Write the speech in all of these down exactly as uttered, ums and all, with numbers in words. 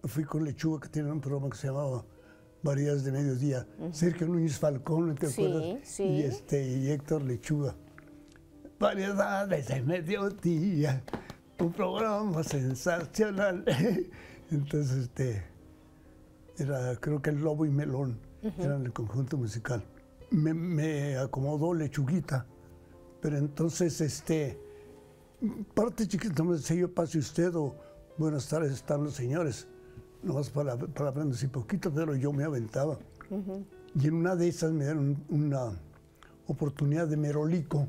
fui con Lechuga, que tiene un programa que se llamaba Variedades de Mediodía. Uh-huh. Sergio Núñez Falcón, ¿te sí, acuerdas? Sí, y, este, y Héctor Lechuga. Variedades de Mediodía, un programa sensacional. Entonces, este, era, creo que El Lobo y Melón uh-huh. eran el conjunto musical. Me, me acomodó Lechuguita, pero entonces, este, parte chiquita, no me decía yo, pase usted, o buenas tardes, están los señores. Nomás para, para aprender así poquito, pero yo me aventaba. Uh-huh. Y en una de esas me dieron una oportunidad de merolico.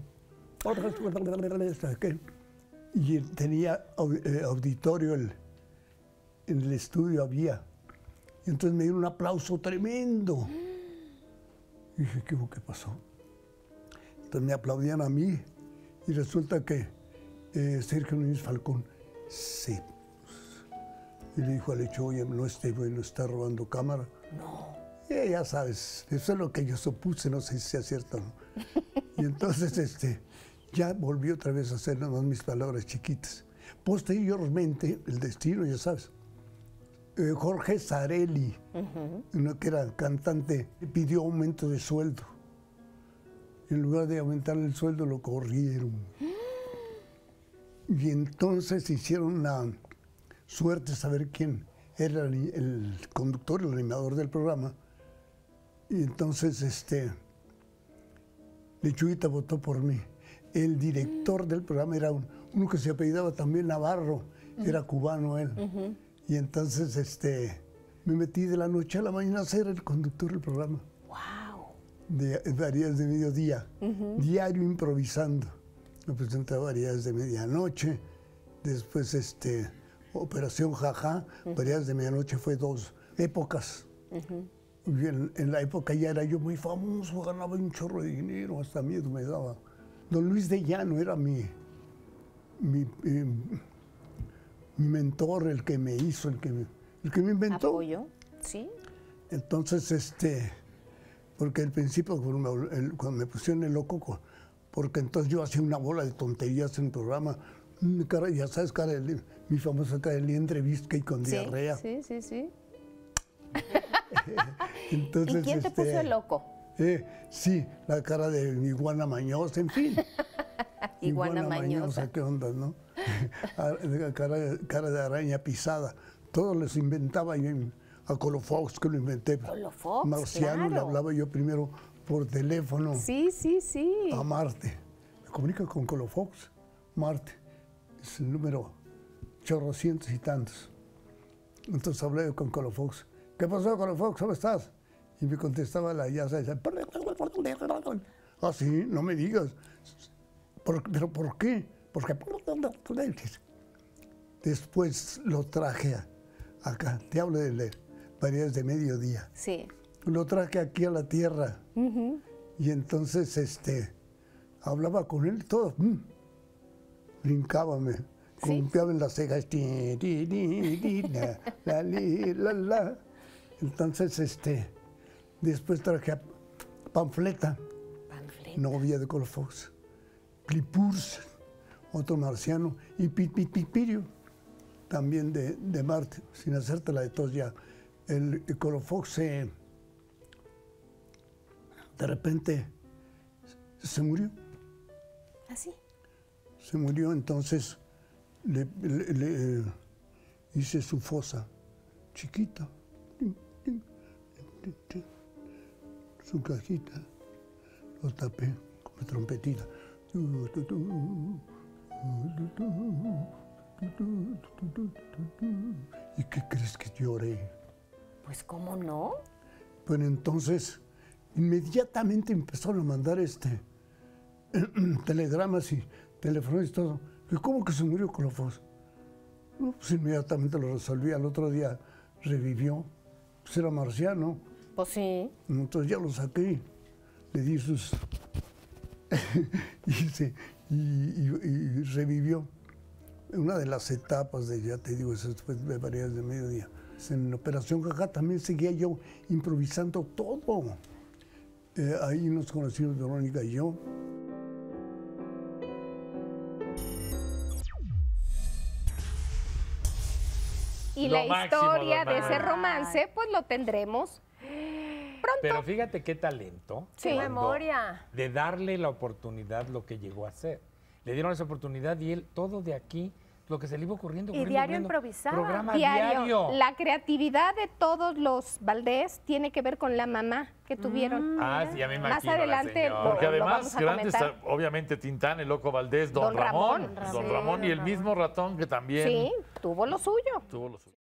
Y tenía auditorio, el, en el estudio había. Y entonces me dieron un aplauso tremendo. Y dije, ¿qué, qué pasó? Entonces me aplaudían a mí. Y resulta que eh, Sergio Núñez Falcón se... Y le dijo a Lecho, oye, no este güey no está robando cámara. No. Y ya sabes, eso es lo que yo supuse, no sé si sea cierto o no. Y entonces este, ya volví otra vez a hacer nada más mis palabras chiquitas. Posteriormente, el destino, ya sabes, eh, Jorge Sarelli, uh-huh. uno que era cantante, pidió aumento de sueldo. En lugar de aumentarle el sueldo, lo corrieron. Y entonces hicieron una... suerte saber quién era el, el conductor, el animador del programa. Y entonces, este, Lechuguita votó por mí. El director del programa era un, uno que se apellidaba también Navarro, uh-huh. era cubano él. Uh-huh. Y entonces, este, me metí de la noche a la mañana a ser el conductor del programa. ¡Wow! De, de Variedades de Mediodía, uh-huh. diario improvisando. Me presenté a Variedades de Medianoche, después, este... Operación Jaja, uh-huh. Variedades de Medianoche fue dos épocas. Uh-huh. Y en, en la época ya era yo muy famoso, ganaba un chorro de dinero, hasta miedo me daba. Don Luis de Llano era mi, mi, eh, mi mentor, el que me hizo, el que me, el que me inventó. ¿Apoyo? Sí. Entonces, este, porque al principio cuando me, cuando me pusieron el loco, porque entonces yo hacía una bola de tonterías en el programa. Mi cara, ya sabes, cara de, mi famosa cara de liendre visca y con sí, diarrea. Sí, sí, sí. Entonces, ¿Y quién te este, puso el loco? Eh, sí, la cara de iguana mañosa, en fin. Iguana, iguana mañosa. ¿Qué onda, no? cara, cara de araña pisada. Todo les inventaba yo a Colofox, que lo inventé. Colofox, Marciano, claro. Le hablaba yo primero por teléfono. Sí, sí, sí. A Marte. Me comunica con Colofox, Marte. Es el número chorrocientos y tantos. Entonces hablé con Colofox. ¿Qué pasó, Colofox? ¿Cómo estás? Y me contestaba la ya sabes. Ah, sí, no me digas. ¿Por, ¿Pero por qué? Porque después lo traje acá. Te hablo de Variedades de Mediodía. Sí. Lo traje aquí a la tierra. Uh-huh. Y entonces este, hablaba con él todo. Mm. Brincaba, me columpiaba en las cejas. La, la, la. Entonces, este, después traje a Panfleta, Panfleta. novia de Colofox, Plipurs, otro marciano, y Pipipipirio, también de, de Marte, sin hacerte la de tos ya. El, el Colofox se, de repente se murió. ¿Ah, sí? Se murió, entonces le, le, le hice su fosa chiquita, su cajita, lo tapé con trompetita. ¿Y qué crees que lloré? Pues, ¿cómo no? Pero entonces, inmediatamente empezaron a mandar este telegramas y teléfonos y todo. ¿Y cómo que se murió Colofox? No, pues inmediatamente lo resolví. Al otro día revivió. Pues era marciano. Pues sí. Entonces ya lo saqué. Le di sus... y, se, y, y, y revivió. Una de las etapas de, ya te digo, después de Variedades de Mediodía. En Operación Jaja también seguía yo improvisando todo. Eh, ahí nos conocimos Verónica y yo. Y Lo la máximo, historia don de ese Mario. romance, pues lo tendremos pronto. Pero fíjate qué talento. Sí. ¡Qué cuando- memoria! De darle la oportunidad lo que llegó a ser. Le dieron esa oportunidad y él, todo de aquí, lo que se le iba ocurriendo. Y ocurriendo, diario ocurriendo. improvisaba. Programa Diario. diario. La creatividad de todos los Valdés tiene que ver con la mamá que tuvieron. Ah, sí, ya me Más imagino. la adelante señora. lo- Porque lo además, vamos a grandes, comentar. obviamente, Tintán, el Loco Valdés, Don, Don Ramón. Ramón. Don Sí, Ramón y don el Ramón. mismo ratón que también Sí, tuvo lo suyo. tuvo los